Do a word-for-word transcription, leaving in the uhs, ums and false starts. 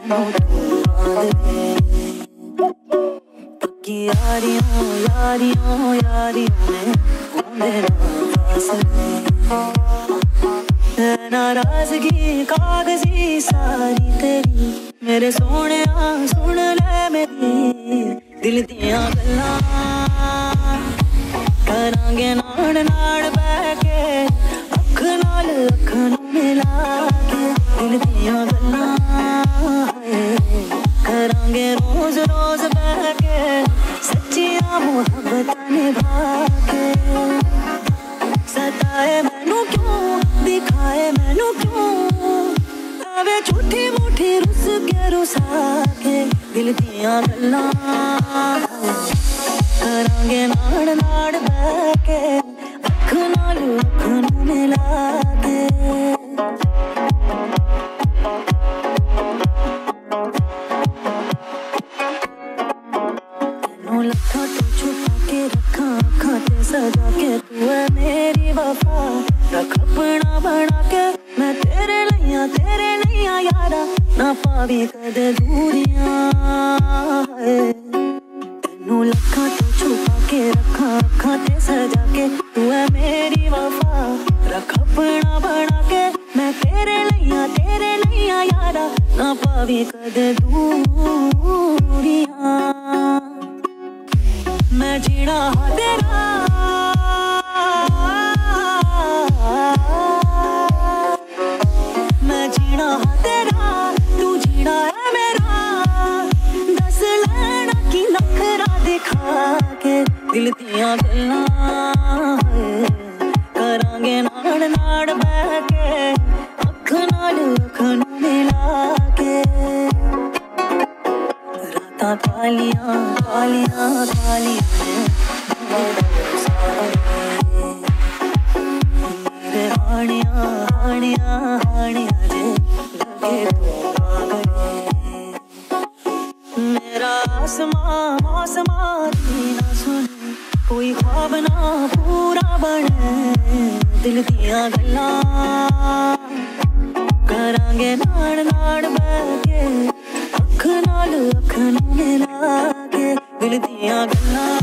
पक्की यारियों यारियों यारियों में नाराजगी कागजी सारी तेरी मेरे सोने सुन ले मेरी दिल दियां गल्लां करांगे नाड़ नाड़ बह के अख नाल अख नूं मिला के दिल दियां गल्लां करांगे रोज रोज बह के सच्चियां मुहब्बतां निभा के सताए मैनू क्यों दिखाए मैनू क्यों आवे झूठी मूठी रुस के रुसा के दिल दियां गल्लां करांगे नाड़ नाड़ बह के अख नाल अख नूं मिला के तेनों लखां तो छुपा के रखां अखां ते सजा के तू है मेरी वफा रख अपना बना के मैं तेरे लिया तेरे लिया यारा ना पावी कदे दूरियां तेनों लखां तो छुपा के रखा अखां ते सजा के तू है मेरी वफा रख अपना बना के मैं तेरे लिया तेरे लिया यारा ना पावी कदे दूरियां मैं जीना तेरा मैं जीना तेरा तू जीना है मेरा दस लेना की नखरा दिखा के दिल दियां गल्लां करांगे नाड़ नाड़ बह के अख नाल अख नूं मिला के रातां कालियां कालियां कालियां मेरे हानियां हानियां हानियां जे लगे तो पागले मेरा आसमां आसमां की ना सुने कोई ख्वाब ना पूरा बने दिल दियां गल्लां करांगे नाड़ नाड़ बह के अख नाल अख नूं मिला के दिल दियां गल्लां